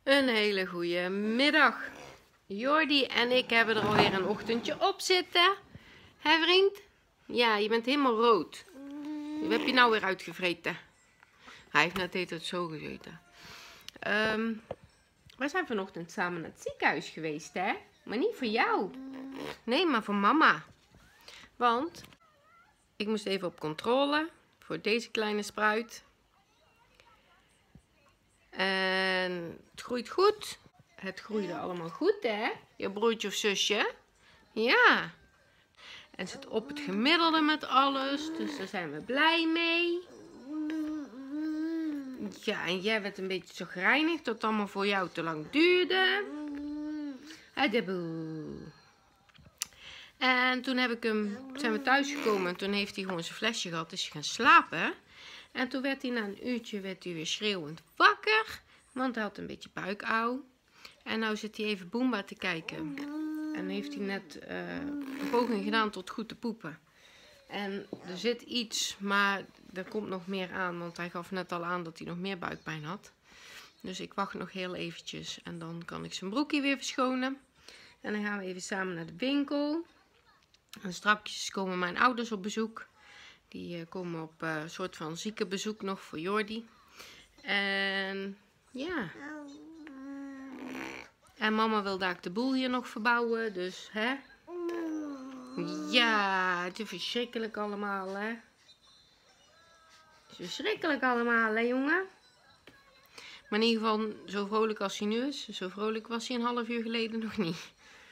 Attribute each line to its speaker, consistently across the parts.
Speaker 1: Een hele goede middag. Jordi en ik hebben er alweer een ochtendje op zitten. Hé vriend? Ja, je bent helemaal rood. Wat heb je nou weer uitgevreten? Hij heeft net het zo gegeten. We zijn vanochtend samen naar het ziekenhuis geweest, hè? Maar niet voor jou. Nee, maar voor mama. Want ik moest even op controle voor deze kleine spruit. En het groeit goed. Het groeide allemaal goed, hè? Je broertje of zusje? Ja. En zit op het gemiddelde met alles. Dus daar zijn we blij mee. Ja, en jij werd een beetje chagrijnig dat het allemaal voor jou te lang duurde. En toen zijn we thuis gekomen en toen heeft hij gewoon zijn flesje gehad. Is hij gaan slapen. En toen werd hij na een uurtje weer schreeuwend wakker. Want hij had een beetje buikauw. En nou zit hij even Boomba te kijken. En heeft hij net een poging gedaan tot goed te poepen. En er zit iets, maar er komt nog meer aan. Want hij gaf net al aan dat hij nog meer buikpijn had. Dus ik wacht nog heel eventjes. En dan kan ik zijn broekje weer verschonen. En dan gaan we even samen naar de winkel. En straks komen mijn ouders op bezoek. Die komen op een soort van ziekenbezoek nog voor Jordi. En ja. En mama wil daar de boel hier nog verbouwen. Dus hè. Ja, het is verschrikkelijk allemaal, hè. Het is verschrikkelijk allemaal, hè, jongen. Maar in ieder geval, zo vrolijk als hij nu is. Zo vrolijk was hij een half uur geleden nog niet.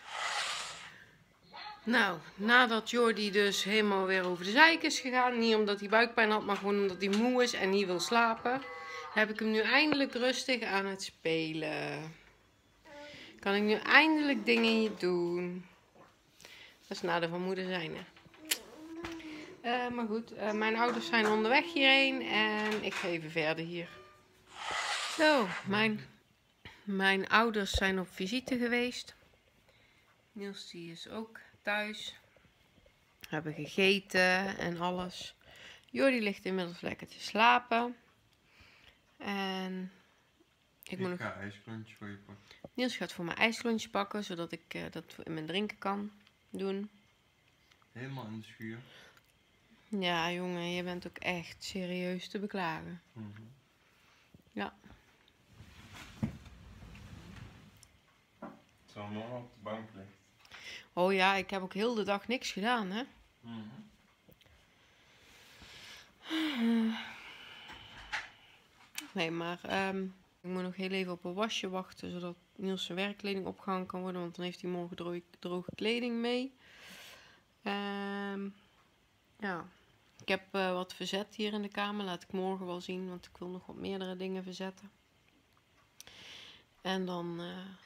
Speaker 1: Nou, nadat Jordi dus helemaal weer over de zeik is gegaan. Niet omdat hij buikpijn had, maar gewoon omdat hij moe is en niet wil slapen. Heb ik hem nu eindelijk rustig aan het spelen. Kan ik nu eindelijk dingen doen. Dat is nadeel van moeder zijn, hè. Maar goed, mijn ouders zijn onderweg hierheen en ik ga even verder hier. Zo, mijn ouders zijn op visite geweest. Niels die is ook thuis. We hebben gegeten en alles. Jordi ligt inmiddels lekker te slapen. En ik moet nog...
Speaker 2: ga ijsklontje voor je pakken.
Speaker 1: Niels gaat voor mijn ijsklontje pakken, zodat ik dat in mijn drinken kan doen.
Speaker 2: Helemaal in de schuur.
Speaker 1: Ja, jongen, je bent ook echt serieus te beklagen. Ja.
Speaker 2: Het zal morgen op de bank liggen.
Speaker 1: Oh ja, ik heb ook heel de dag niks gedaan, hè. Nee, maar ik moet nog heel even op een wasje wachten, zodat Niels zijn werkkleding opgehangen kan worden, want dan heeft hij morgen droge kleding mee. Ja, ik heb wat verzet hier in de kamer, laat ik morgen wel zien, want ik wil nog wat meerdere dingen verzetten. En dan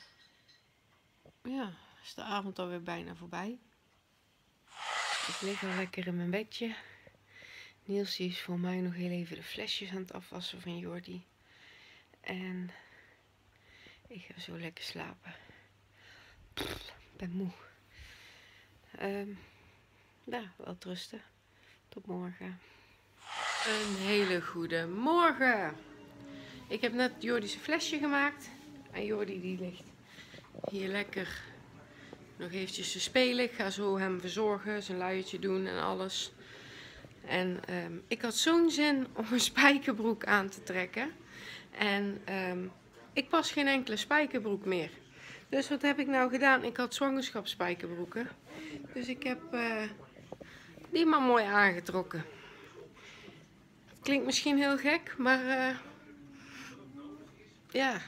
Speaker 1: ja, is de avond alweer bijna voorbij. Ik lig al lekker in mijn bedje. Niels is voor mij nog heel even de flesjes aan het afwassen van Jordi. En ik ga zo lekker slapen. Ik ben moe. Ja, wel rusten. Tot morgen. Een hele goede morgen. Ik heb net Jordi zijn flesje gemaakt. En Jordi die ligt hier lekker nog eventjes te spelen. Ik ga zo hem verzorgen, zijn luiertje doen en alles. En ik had zo'n zin om een spijkerbroek aan te trekken. En ik pas geen enkele spijkerbroek meer. Dus wat heb ik nou gedaan? Ik had zwangerschapsspijkerbroeken. Dus ik heb die maar mooi aangetrokken. Het klinkt misschien heel gek, maar ja,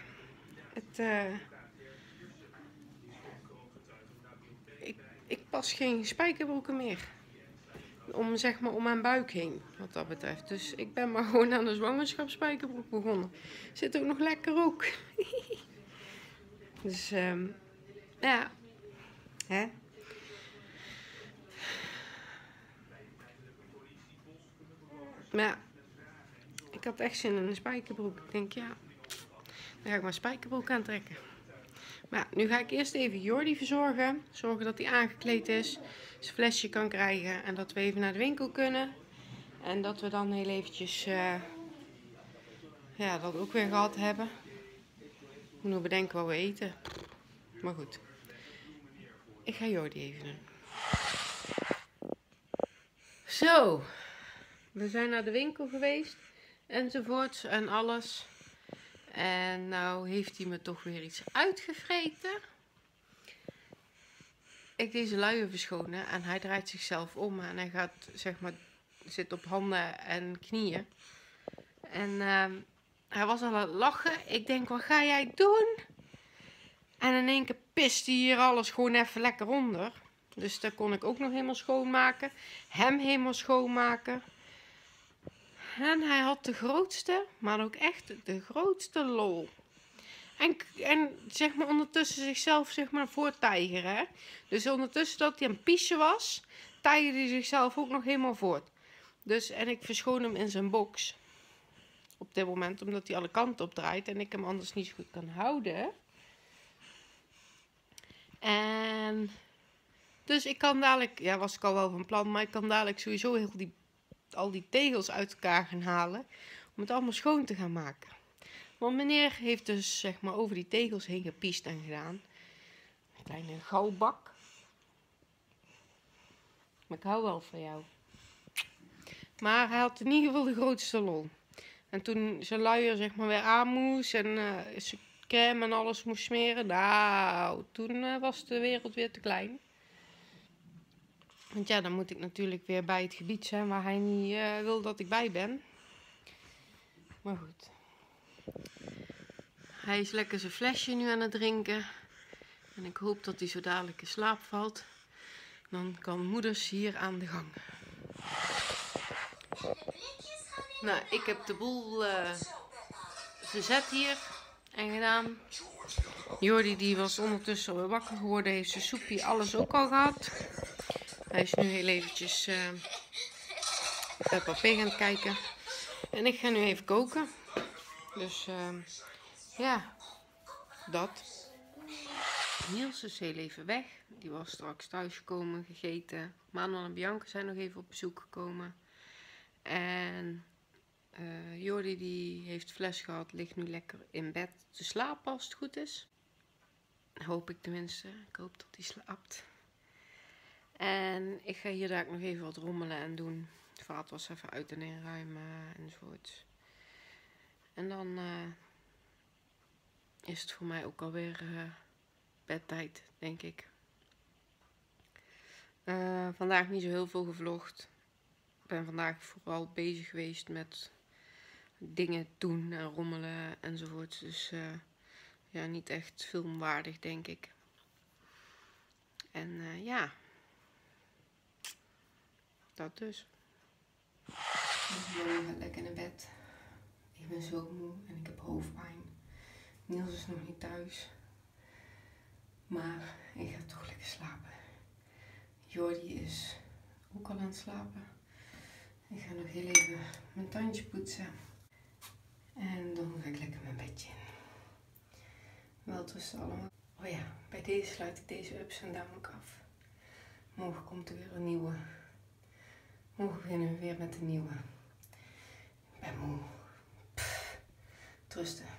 Speaker 1: ik pas geen spijkerbroeken meer. Zeg maar om mijn buik heen, wat dat betreft. Dus ik ben maar gewoon aan de zwangerschapsspijkerbroek begonnen. Zit ook nog lekker ook. Dus ja, hè. Maar ja, ik had echt zin in een spijkerbroek. Ik denk, ja, dan ga ik maar spijkerbroek aantrekken. Maar ja, nu ga ik eerst even Jordi verzorgen. Zorgen dat hij aangekleed is, zijn flesje kan krijgen en dat we even naar de winkel kunnen. En dat we dan heel eventjes ja, dat ook weer gehad hebben. Ik moet nog bedenken wat we eten. Maar goed. Ik ga Jordi even doen. Zo. We zijn naar de winkel geweest. Enzovoorts en alles. En nou heeft hij me toch weer iets uitgevreten. Ik deze luier verschonen en hij draait zichzelf om en hij gaat, zeg maar, zit op handen en knieën. En hij was al aan het lachen. Ik denk, wat ga jij doen? En in één keer pist hij hier alles gewoon even lekker onder. Dus dat kon ik ook nog helemaal schoonmaken. Hem helemaal schoonmaken. En hij had de grootste, maar ook echt de grootste lol. En zeg maar ondertussen zichzelf zeg maar voortijgeren. Hè? Dus ondertussen dat hij aan het piezen was, tijgerde hij zichzelf ook nog helemaal voort. Dus, en ik verschoon hem in zijn box. Op dit moment, omdat hij alle kanten op draait en ik hem anders niet zo goed kan houden. En dus ik kan dadelijk, ja was ik al wel van plan, maar ik kan dadelijk sowieso al die tegels uit elkaar gaan halen. Om het allemaal schoon te gaan maken. Want meneer heeft dus zeg maar over die tegels heen gepiest en gedaan. Een kleine galbak. Maar ik hou wel van jou. Maar hij had in ieder geval de grootste lol. En toen zijn luier zeg maar weer aan moest en zijn crème en alles moest smeren. Nou, toen was de wereld weer te klein. Want ja, dan moet ik natuurlijk weer bij het gebied zijn waar hij niet wil dat ik bij ben. Maar goed. Hij is lekker zijn flesje nu aan het drinken. En ik hoop dat hij zo dadelijk in slaap valt. Dan kan moeders hier aan de gang. Nou, ik heb de boel verzet hier en gedaan. Jordi die was ondertussen alweer wakker geworden. Heeft zijn soepje alles ook al gehad. Hij is nu heel eventjes Peppa Pig aan het kijken. En ik ga nu even koken. Dus ja, dat. Niels is heel even weg. Die was straks thuisgekomen, gegeten. Manuel en Bianca zijn nog even op bezoek gekomen. En Jordi die heeft fles gehad, ligt nu lekker in bed te slapen als het goed is. Hoop ik tenminste. Ik hoop dat hij slaapt. En ik ga hier daar nog even wat rommelen en doen. Het vaatwas even uit en inruimen enzovoort. En dan is het voor mij ook alweer bedtijd, denk ik. Vandaag niet zo heel veel gevlogd. Ik ben vandaag vooral bezig geweest met dingen doen en rommelen enzovoort. Dus ja, niet echt filmwaardig, denk ik. En ja, dat dus. Ik ga lekker naar bed. Ik ben zo moe en ik heb hoofdpijn. Niels is nog niet thuis. Maar ik ga toch lekker slapen. Jordi is ook al aan het slapen. Ik ga nog heel even mijn tandje poetsen. En dan ga ik lekker mijn bedje in. Welterusten allemaal. Oh ja, bij deze sluit ik deze ups en down ook af. Morgen komt er weer een nieuwe. Morgen beginnen we weer met een nieuwe. Ik ben moe. Trusten.